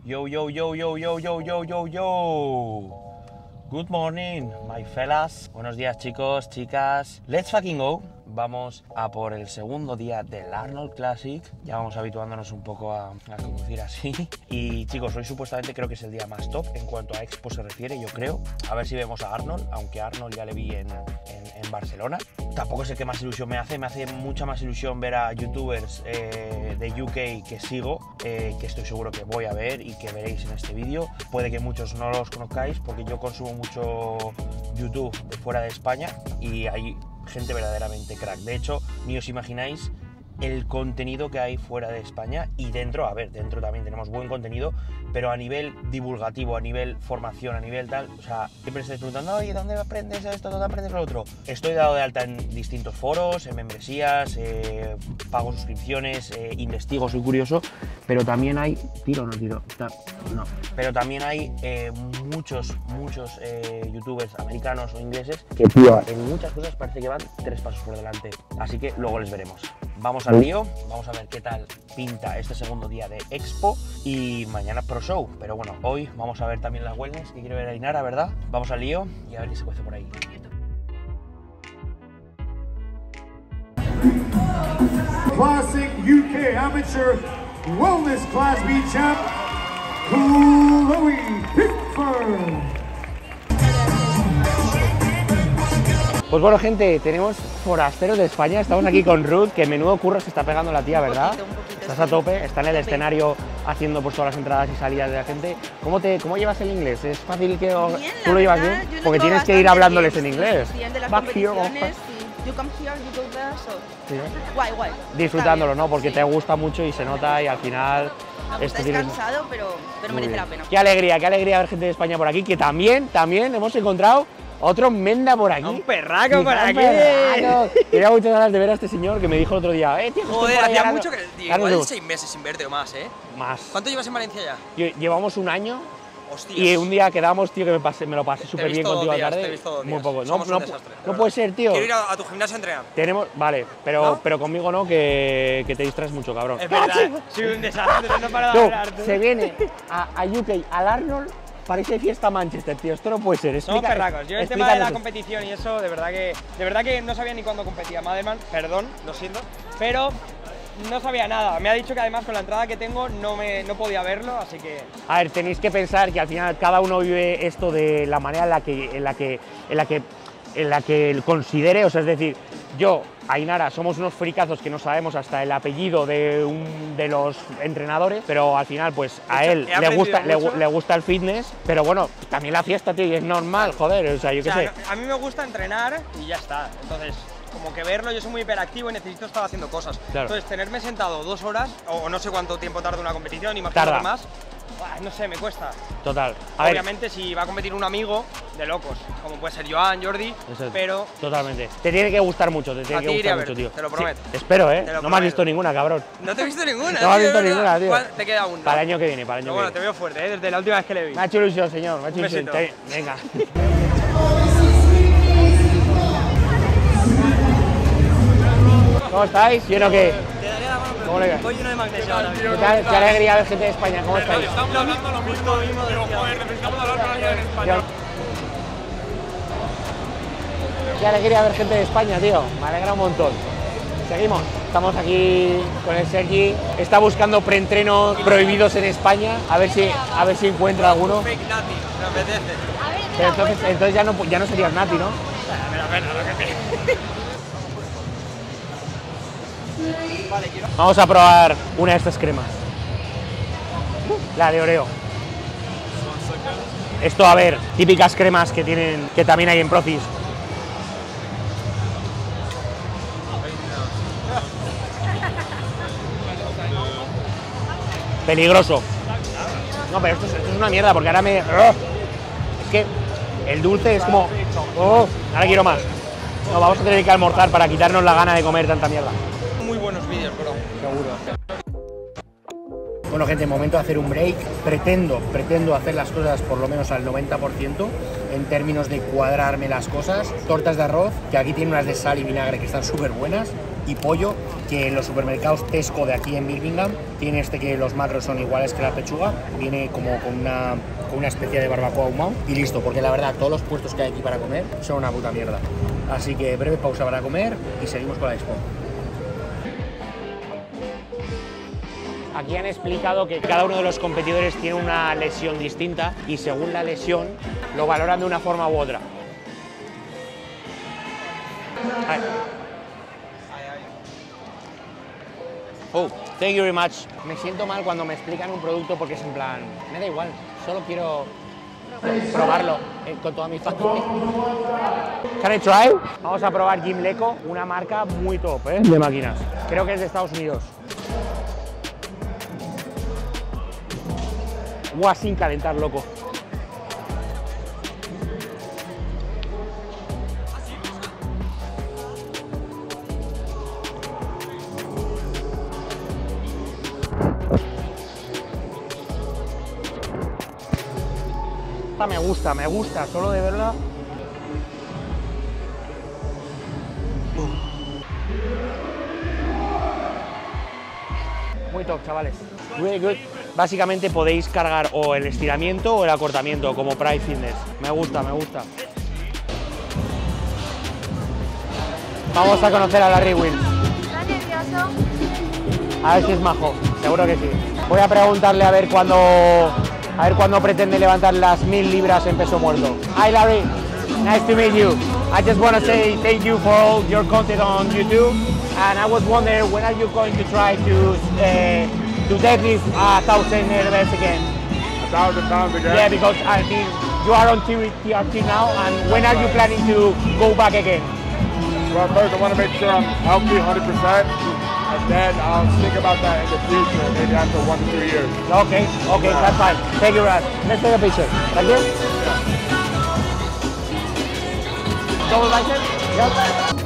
Yo, yo, yo, yo, yo, yo, yo, yo, yo. Good morning, my fellas. Buenos días, chicos, chicas. Let's fucking go. Vamos a por el segundo día del Arnold Classic. Ya vamos habituándonos un poco a conducir así. Y chicos, hoy supuestamente creo que es el día más top en cuanto a Expo se refiere, yo creo. A ver si vemos a Arnold, aunque Arnold ya le vi en Barcelona. Tampoco es el que más ilusión me hace mucha más ilusión ver a youtubers de UK que sigo, que estoy seguro que voy a ver y que veréis en este vídeo. Puede que muchos no los conozcáis porque yo consumo mucho YouTube de fuera de España y hay gente verdaderamente crack. De hecho, ni os imagináis el contenido que hay fuera de España y dentro, a ver, dentro también tenemos buen contenido, pero a nivel divulgativo, a nivel formación, a nivel tal, o sea, siempre estáis preguntando, oye, ¿dónde aprendes esto? ¿Dónde aprendes lo otro? Estoy dado de alta en distintos foros, en membresías, pago suscripciones, investigo, soy curioso, pero también hay, pero también hay muchos youtubers americanos o ingleses que, tío, en muchas cosas parece que van 3 pasos por delante, así que luego les veremos. Vamos al lío, vamos a ver qué tal pinta este segundo día de Expo y mañana Pro Show. Pero bueno, hoy vamos a ver también las wellness que quiere ver a Ainara, ¿verdad? Vamos al lío y a ver qué se cuece por ahí. Classic UK Amateur Wellness Class B Champ, Chloe Pickford. Pues bueno, gente, tenemos forasteros de España, estamos aquí con Ruth, que menudo curro se está pegando la tía, ¿verdad? Un poquito, Estás a tope, está en el escenario haciendo pues todas las entradas y salidas de la gente. ¿Cómo llevas el inglés? ¿Es fácil que Bien, tú lo llevas verdad, bien? yo lo Porque llevo tienes que ir bastante hablándoles bien, en inglés. Sí, el de las Back here, competiciones, sí. You come here, you go there, so... Sí. Guay. Disfrutándolo, Está bien, ¿no? Porque sí. te gusta mucho y se nota y al final... Está cansado, pero merece la pena. Qué alegría ver gente de España por aquí, que también hemos encontrado otro Menda por aquí. Un perraco por aquí. Tenía muchas ganas de ver a este señor que me dijo el otro día, tío, Joder, hacía mucho que... Ahora Igual nos 6 meses sin verte o más, ¿eh? Más. ¿Cuánto llevas en Valencia ya? Llevamos un año. Hostias. Y un día quedamos, tío, que me lo pasé súper bien contigo a la Te he tarde. visto 2 días. Muy poco. Somos un desastre, No puede ser, tío. Quiero ir a tu gimnasio a entrenar. Vale, pero conmigo no, que te distraes mucho, cabrón. Es verdad, soy un desastre, no paro de Tú, hablar. Tú. se viene a UK, al Arnold, parece fiesta Manchester, tío. Esto no puede ser. Somos perracos. Yo el tema de la explícanos. competición y eso, de verdad que no sabía ni cuándo competía Madelman, perdón, lo siento, pero no sabía nada. Me ha dicho que además con la entrada que tengo no podía verlo, así que... A ver, tenéis que pensar que al final cada uno vive esto de la manera en la que considere, o sea, es decir, yo, Ainara, somos unos fricazos que no sabemos hasta el apellido de los entrenadores, pero al final, pues a él le gusta el fitness, pero bueno, también la fiesta, tío, y es normal, joder, o sea, yo qué sé. A mí me gusta entrenar y ya está, entonces... Como que verlo, yo soy muy hiperactivo y necesito estar haciendo cosas. Claro. Entonces, tenerme sentado 2 horas, o no sé cuánto tiempo tarda una competición, imagino que más, no sé, me cuesta. Total. Obviamente, si va a competir un amigo, de locos, como puede ser Joan, Jordi, pero... Totalmente. Te tiene que gustar mucho, tío. Te lo prometo. Sí, espero, ¿eh? Te lo No me has prometo. visto ninguna, cabrón. No te he visto ninguna, No me has visto ¿verdad? ninguna, tío. ¿Cuál? Te queda una. Para el año que viene, Pero bueno, te veo fuerte, ¿eh? Desde la última vez que le vi. Me ha hecho ilusión, señor, me ha hecho Un ilusión. besito. Venga. ¿Cómo estáis? ¿Bien o qué? Te daré la mano, pero ¿Cómo le va? voy lleno de magnesio ahora mismo. ¿Qué tal? Qué alegría ver gente de España, ¿cómo estáis? Estamos hablando lo mismo, joder, necesitamos hablar con alguien en español. Qué alegría ver gente de España, tío. Me alegra un montón. Seguimos. Estamos aquí con el Sergi. Está buscando preentrenos prohibidos en España. A ver si encuentra alguno. Fake nati, me apetece. Pero entonces ya no serías Nati, ¿no? Me da pena lo que te... Vale, quiero... Vamos a probar una de estas cremas. La de Oreo. Esto, a ver, típicas cremas que también hay en Procis. Peligroso. No, pero esto es una mierda porque ahora me... Es que el dulce es como... ahora quiero más. No, vamos a tener que almorzar para quitarnos la gana de comer tanta mierda. Muy buenos vídeos, bro. Seguro. Bueno, gente, momento de hacer un break. Pretendo hacer las cosas por lo menos al 90% en términos de cuadrarme las cosas. Tortas de arroz, que aquí tienen unas de sal y vinagre que están súper buenas. y pollo, que en los supermercados Tesco de aquí en Birmingham tiene que los macros son iguales que la pechuga, viene como con una especie de barbacoa ahumado y listo, porque la verdad todos los puestos que hay aquí para comer son una puta mierda. Así que breve pausa para comer y seguimos con la expo. Aquí han explicado que cada uno de los competidores tiene una lesión distinta y según la lesión lo valoran de una forma u otra. Oh, thank you very much. Me siento mal cuando me explican un producto porque es en plan, me da igual, solo quiero probarlo con toda mi familia. Can I try? Vamos a probar Gimleco, una marca muy top, de máquinas. Creo que es de Estados Unidos. Agua sin calentar, loco. Esta me gusta, solo de verla. Muy top, chavales. Really good. Básicamente podéis cargar o el estiramiento o el acortamiento, como Pride Fitness. Me gusta, me gusta. Vamos a conocer a Larry Wheels. ¿Estás nervioso? A ver si es majo, seguro que sí. Voy a preguntarle a ver cuándo pretende levantar las 1000 libras en peso muerto. Hi Larry, nice to meet you. I just want to say thank you for all your content on YouTube. And I was wondering, when are you going to try to deadlift 1,000 airbags again? 1,000 pounds again? Yeah, because I think you are on TRT now, and when are you planning to go back again? Well, first I want to make sure I'm healthy 100%, and then I'll think about that in the future, maybe after 1 to 2 years. Okay, that's fine. Thank you, Rad. Let's take a picture. Thank you. Double bicep? Yep.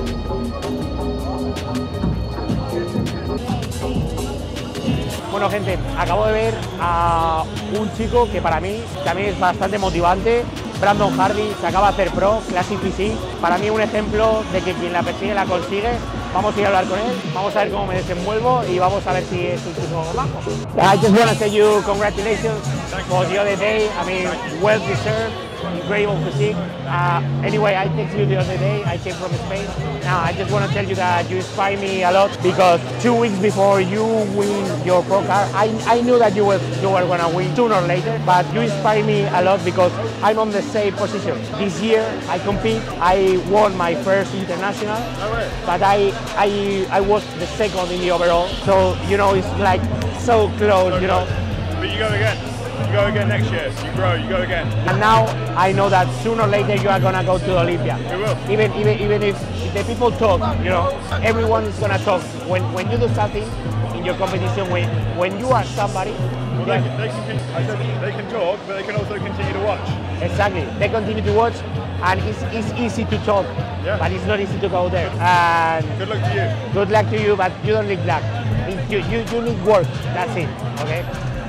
Bueno, gente, acabo de ver a un chico que para mí también es bastante motivante. Brandon Hardy se acaba de hacer pro, Classic Physique. Para mí un ejemplo de que quien la persigue la consigue. Vamos a ir a hablar con él, vamos a ver cómo me desenvuelvo y vamos a ver si es un chico bajo. I just want to say you congratulations for the other day. I mean, well deserved, incredible physique. Anyway, I texted you the other day. I came from Spain. Now, I just want to tell you that you inspire me a lot because 2 weeks before you win your pro car, I knew that you were going to win sooner or later, but you inspire me a lot because I'm on the same position. This year, I compete. I won my first international, but I was the second in the overall. So, you know, it's like so close, you know. But you go again. You go again next year. You grow, you go again. And now I know that sooner or later you are gonna go to Olympia. You will. Even if the people talk, you know, everyone is gonna talk. When you do something in your competition, when you are somebody, well, they can talk, but they can also continue to watch. Exactly. They continue to watch, and it's easy to talk, but it's not easy to go there. And good luck to you. Good luck to you, but you don't need luck. You need work. That's it. Okay.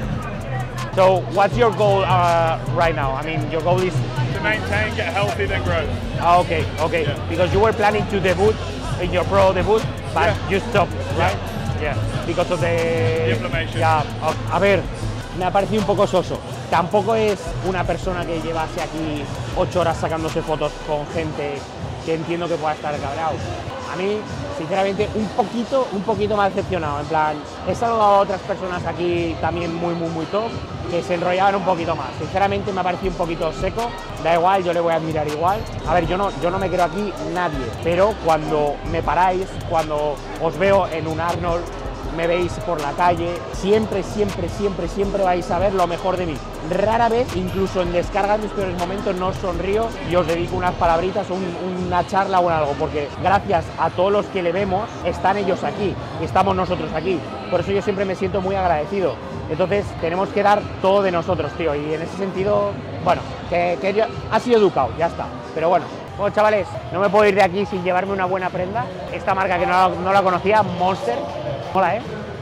So, what's your goal right now? I mean, your goal is to maintain, get healthy, then grow. Okay. Yeah. Because you were planning to debut in your pro debut, but you stopped, right? Yeah. Because of the inflammation. Yeah. A ver, me ha parecido un poco soso. Tampoco es una persona que llevase aquí 8 horas sacándose fotos con gente que entiendo que pueda estar cabreado. A mí, sinceramente, un poquito me ha decepcionado. En plan, he saludado a otras personas aquí también muy top, que se enrollaban un poquito más. Sinceramente me ha parecido un poquito seco, da igual, yo le voy a admirar igual. A ver, yo no me creo aquí nadie, pero cuando me paráis, cuando os veo en un Arnold, me veis por la calle, siempre vais a ver lo mejor de mí. Rara vez, incluso en descarga en mis peores momentos, no os sonrío y os dedico unas palabritas o una charla o algo, porque gracias a todos los que le vemos, están ellos aquí y estamos nosotros aquí. Por eso yo siempre me siento muy agradecido. Entonces tenemos que dar todo de nosotros, tío, y en ese sentido, bueno, que yo, ha sido educado, ya está. Pero bueno, chavales, no me puedo ir de aquí sin llevarme una buena prenda. Esta marca que no la conocía, Monster. Hola,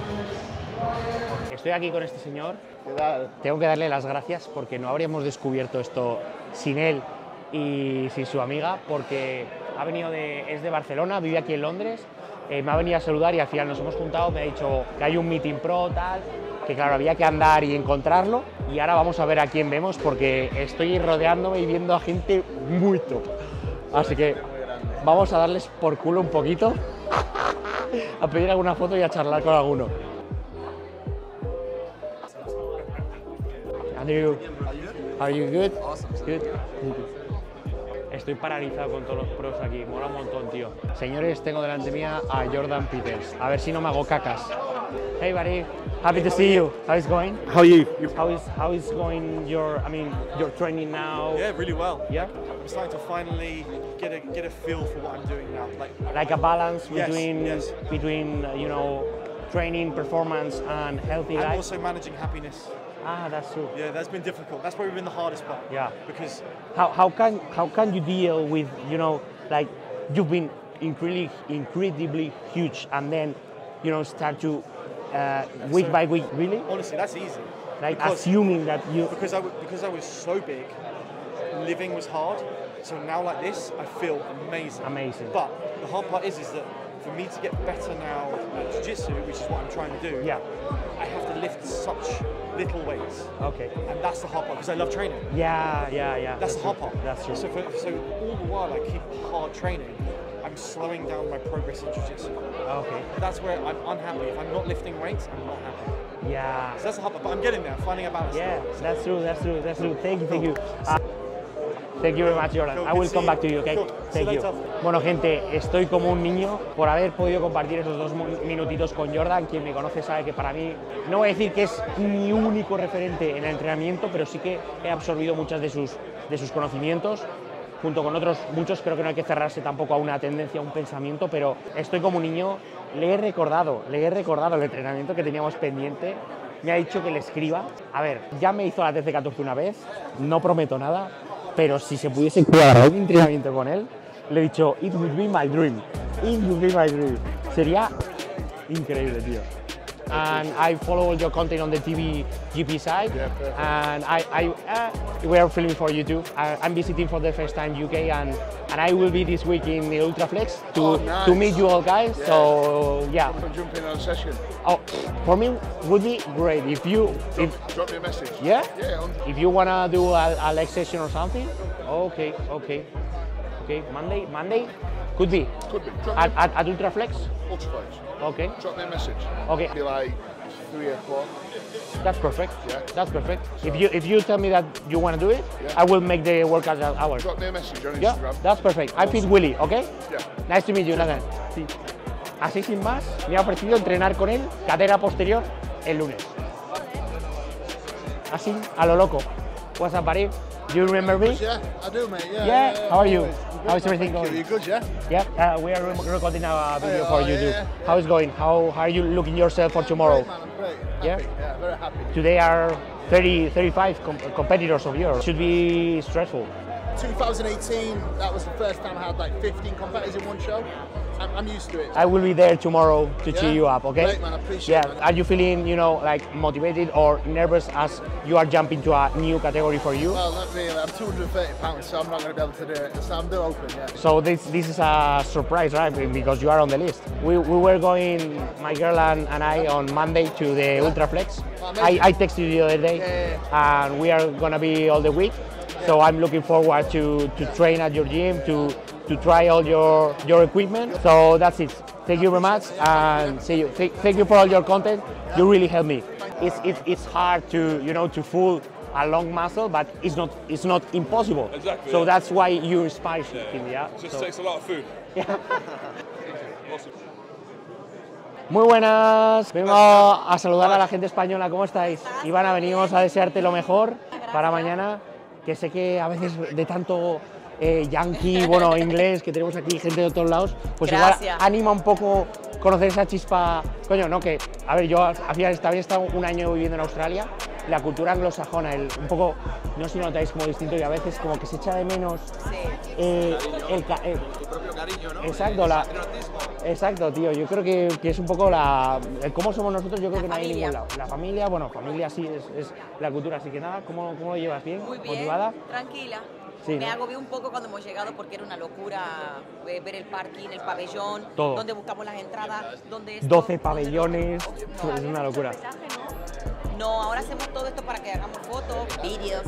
Estoy aquí con este señor. ¿Qué tal? Tengo que darle las gracias porque no habríamos descubierto esto sin él y sin su amiga, porque ha venido es de Barcelona, vive aquí en Londres, me ha venido a saludar y al final nos hemos juntado, me ha dicho que hay un meeting pro, tal, que claro, había que andar y encontrarlo, y ahora vamos a ver a quién vemos porque estoy rodeándome y viendo a gente muy top. Así que vamos a darles por culo un poquito, a pedir alguna foto y a charlar con alguno. Andrew, are you good? Good. Estoy paralizado con todos los pros aquí, mola un montón, tío. Señores, tengo delante mía a Jordan Peters. A ver si no me hago cacas. Hey, buddy. Happy to see you. How is it going? How are you? How is going your training now? Yeah, really well. Yeah. I'm starting to finally get a feel for what I'm doing now. Like a balance Yes, between yes. you know, training, performance, and healthy and life. also managing happiness. Ah, that's true. Yeah, that's been difficult. That's probably been the hardest part. Yeah. Because How can you deal with, you know, like you've been incredibly huge and then, you know, start to week by week, really? honestly, that's easy. Like because, assuming that you... because I was so big, living was hard. So now like this, I feel amazing. Amazing. But the hard part is that for me to get better now at jiu-jitsu, which is what I'm trying to do, Yeah. I have to lift such little weights. Okay. And that's the hard part, because I love training. Yeah. That's the hard part. That's true. So all the while I keep hard training, I'm slowing down my progress in jiu-jitsu. Okay. That's where I'm unhappy. If I'm not lifting weights, I'm not happy. Yeah. So that's the hard part, but I'm getting there. I'm finding a balance. Yeah, now. that's true. Thank you. Cool. Thank you very much, Jordan. Cool, I good will to come see back you. to you, okay? Cool. See you Thank you. later. Bueno, gente, estoy como un niño por haber podido compartir esos 2 minutitos con Jordan. Quien me conoce sabe que para mí, no voy a decir que es mi único referente en el entrenamiento, pero sí que he absorbido muchas de sus conocimientos. Junto con otros muchos, creo que no hay que cerrarse tampoco a una tendencia, a un pensamiento, pero estoy como un niño. Le he recordado el entrenamiento que teníamos pendiente. Me ha dicho que le escriba. A ver, ya me hizo la TC14 una vez, no prometo nada, pero si se pudiese cuadrar un entrenamiento con él, le he dicho, it would be my dream. It would be my dream. Sería increíble, tío. And I follow your content on the TV GP side, and we are filming for YouTube. I'm visiting for the first time UK, and I will be this week in the Ultraflex to meet you all guys. Yeah. So yeah. Jump in on a session. Oh, for me would be great if you Drop me a message. yeah. Yeah. If you wanna do a leg session or something, okay. Monday could be. Could be. At Ultraflex. Ultraflex. Okay. Drop me a message. Okay. Be like 3 o'clock. That's perfect. Yeah. That's perfect. If you tell me that you want to do it, Yeah. I will make the workout hours. Drop me a message on Yeah, Instagram. that's perfect. I fit Willy, okay? Yeah. Nice to meet you, Nathan. Sí. Así sin más, me ha ofrecido entrenar con él cadera posterior el lunes. Así, a lo loco. What's up, buddy? Do you remember me? Yeah, I do, mate. Yeah. How are you? How's everything Are going? you good, yeah? Yeah, we are recording a video for yeah, YouTube. yeah. How is going? How are you looking yourself for tomorrow? Great, man, I'm great. Yeah? Happy, yeah, very happy. Today are 35 competitors of yours. Should be stressful. 2018, that was the first time I had like 15 competitors in one show. I'm used to it. I will be there tomorrow to cheer Yeah? you up, okay? Great, man, I appreciate it, man. Are you feeling, you know, like motivated or nervous as you are jumping to a new category for you? Well, not really. I'm 230 pounds, so I'm not going to be able to do it. So I'm still open, yeah. So this is a surprise, right? Because you are on the list. We were going, my girl and I, on Monday to the Ultraflex. I texted you the other day, and we are gonna be all the week. So I'm looking forward to train at your gym, to try all your equipment. So that's it. Thank you very much, and see you. Thank you for all your content. You really help me. It's hard to, you know, to fool a long muscle, but it's not impossible. Exactly. So Yeah. that's why you inspire me. Yeah. It just So- takes a lot of food. Muy buenas, vengo a saludar a la gente española, ¿cómo estáis? Ivana, venimos a desearte lo mejor para mañana, que sé que a veces de tanto yankee, bueno, inglés, que tenemos aquí gente de todos lados, pues Gracias. igual anima un poco conocer esa chispa, coño, no, que, a ver, yo había estado un año viviendo en Australia, la cultura anglosajona, un poco, no sé si lo notáis como distinto y a veces como que se echa de menos Sí. tu propio cariño, ¿no? Exacto, Exacto, tío. Yo creo que es un poco el cómo somos nosotros, yo creo que no hay en ningún lado. La familia, bueno, familia sí es la cultura, así que nada, ¿cómo lo llevas? ¿Bien? Muy bien, ¿Motivada? tranquila. Sí, me ¿no? agobié un poco cuando hemos llegado porque era una locura ver el parking, el pabellón, todo. donde buscamos las entradas, donde 12 pabellones, es una locura. No, ahora hacemos todo esto para que hagamos fotos, vídeos.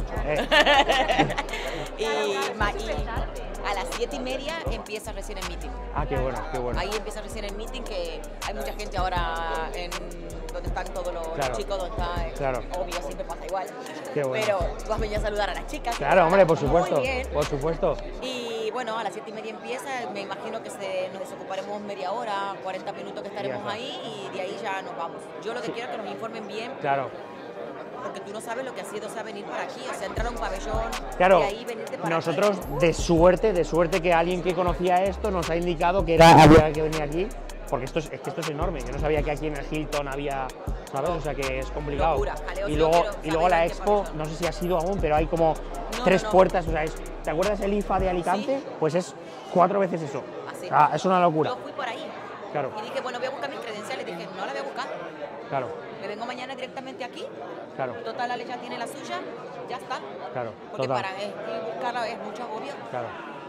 y a las 7:30 empieza recién el meeting. Ah, qué bueno, qué bueno. Ahí empieza recién el meeting, que hay mucha gente ahora en donde están todos los chicos, donde está, obvio, siempre pasa igual. Qué bueno. Pero tú has venido a saludar a las chicas. Claro, hombre, por supuesto, Muy bien. por supuesto. Y bueno, a las 7:30 empieza, me imagino que nos desocuparemos media hora, 40 minutos que estaremos ahí y de ahí ya nos vamos. Yo lo que quiero es que nos informen bien. Claro. Porque tú no sabes lo que ha sido, o sea, venir para aquí, o sea, entrar a un pabellón Claro, y ahí venirte para nosotros aquí. de suerte que alguien que conocía esto nos ha indicado que había que venir aquí, porque esto es enorme. Yo no sabía que aquí en el Hilton había, ¿sabes? O sea, que es complicado. Locura, jaleo, y luego la expo, no sé si ha sido aún, pero hay como 3 puertas, o sea, ¿te acuerdas el IFA de Alicante? Sí. Pues es 4 veces eso. Así. O sea, es una locura. Yo fui por ahí. Claro. Y dije, bueno, voy a buscar mis credenciales. Dije, no la voy a buscar. Claro. Me vengo mañana directamente aquí. Claro. Total, Ale ya tiene la suya. Ya está. Claro. Porque para buscarla es mucho agobio. Claro.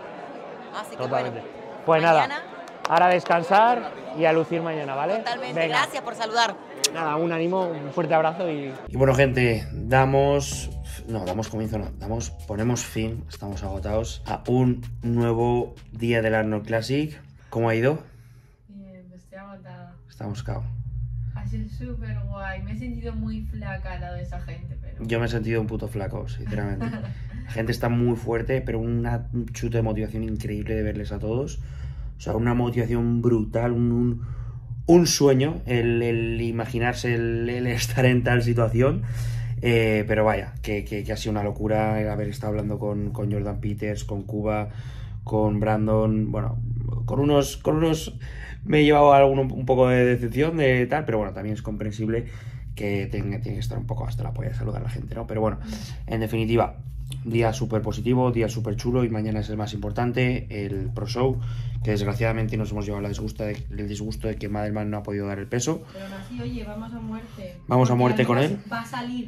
Así que totalmente. bueno. Pues mañana, nada, ahora a descansar y a lucir mañana, ¿vale? Totalmente. Venga. Gracias por saludar. Nada, un ánimo, un fuerte abrazo y bueno, gente, damos comienzo, ponemos fin, estamos agotados, a un nuevo día del Arnold Classic. ¿Cómo ha ido? Bien, estoy agotada. Estamos cao. Ha sido súper guay, me he sentido muy flaca al lado de esa gente, pero... Yo me he sentido un puto flaco, sinceramente. La gente está muy fuerte, pero un chute de motivación increíble de verles a todos. O sea, una motivación brutal, un sueño el imaginarse el estar en tal situación. Pero vaya, que ha sido una locura el haber estado hablando con Jordan Peters, con Cuba, con Brandon. Bueno, con unos me he llevado un poco de decepción de tal, pero bueno, también es comprensible que tiene que estar un poco hasta la polla de saludar a la gente, ¿no? Pero bueno, en definitiva, día súper positivo, día súper chulo, y mañana es el más importante, el Pro Show, que desgraciadamente nos hemos llevado el disgusto de que Madelman no ha podido dar el peso. Pero aún así, oye, vamos a muerte. Vamos a muerte con él. Va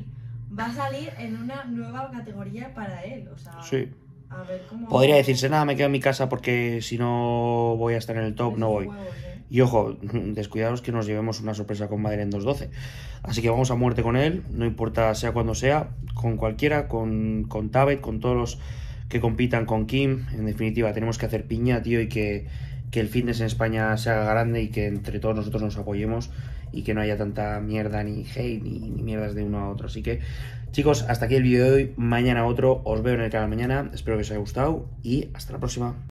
a salir en una nueva categoría para él, o sea... Sí. A ver cómo... Podría decirse, nada, me quedo en mi casa porque si no voy a estar en el top, no voy. Y ojo, descuidados que nos llevemos una sorpresa con Madrid en 2.12. Así que vamos a muerte con él, no importa sea cuando sea, con cualquiera, con Tabet, con todos los que compitan, con Kim. En definitiva, tenemos que hacer piña, tío, y que el fitness en España se haga grande y que entre todos nosotros nos apoyemos y que no haya tanta mierda, ni hate, ni mierdas de uno a otro. Así que, chicos, hasta aquí el vídeo de hoy. Mañana otro. Os veo en el canal mañana. Espero que os haya gustado y hasta la próxima.